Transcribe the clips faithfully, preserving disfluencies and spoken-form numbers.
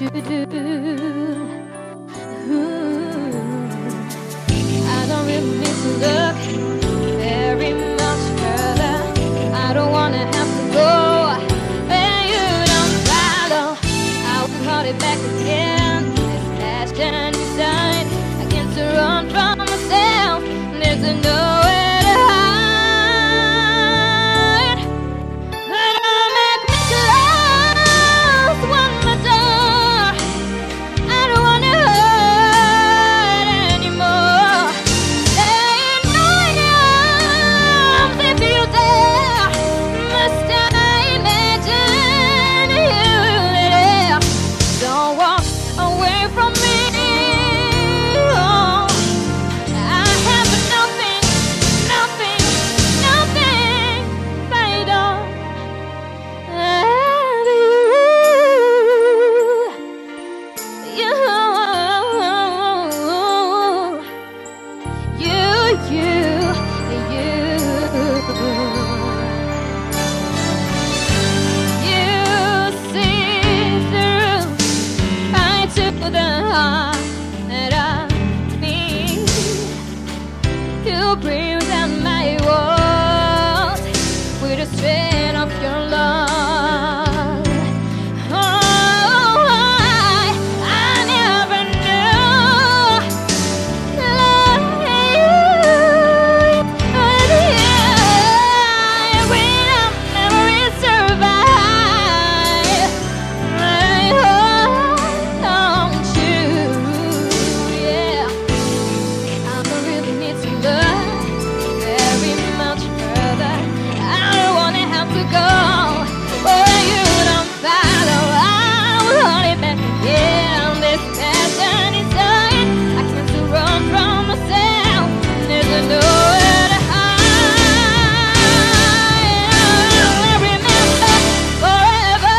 you do. Ooh. I don't really need to look very much further. I don't wanna have to go where you don't follow. I will hold it back again. This passion inside, I can't run from myself. There's nowhere to hide. But I'll make me close one more door. I don't wanna hurt anymore. Stay in my arms if you dare. Must I imagine you there? Don't walk away from me. Oh, I have nothing, nothing, nothing but all of you. You, you, you, you. You see through right to the heart of me. You breathe down my walls with the strength of your love. Oh, I, I never knew love you, but you will never survive. I hold you, yeah. I don't really need to look very much further. I don't wanna have to go where you don't follow. I will hold it back again. This passion inside, I can't run from myself. There's nowhere to hide. I'll remember forever.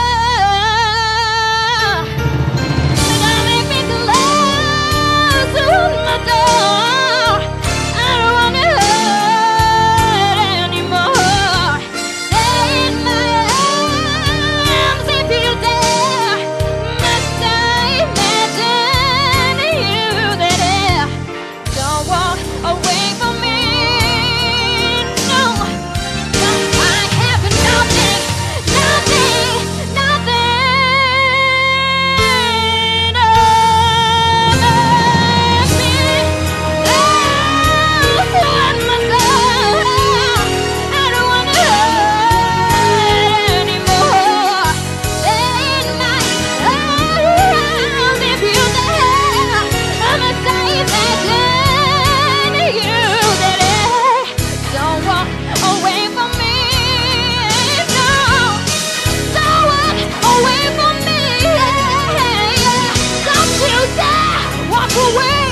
Gonna make me close to my door. I don't wanna hurt anymore. Stay in my arms if you dare. Must I imagine you there? Don't walk away from me. No, no, I have nothing, nothing, nothing of me. Close on myself. I don't wanna hurt anymore. Stay in my arms if you dare. I must imagine you there. Don't walk away from me. No, don't walk away from me. Yeah, yeah. Don't you dare walk away.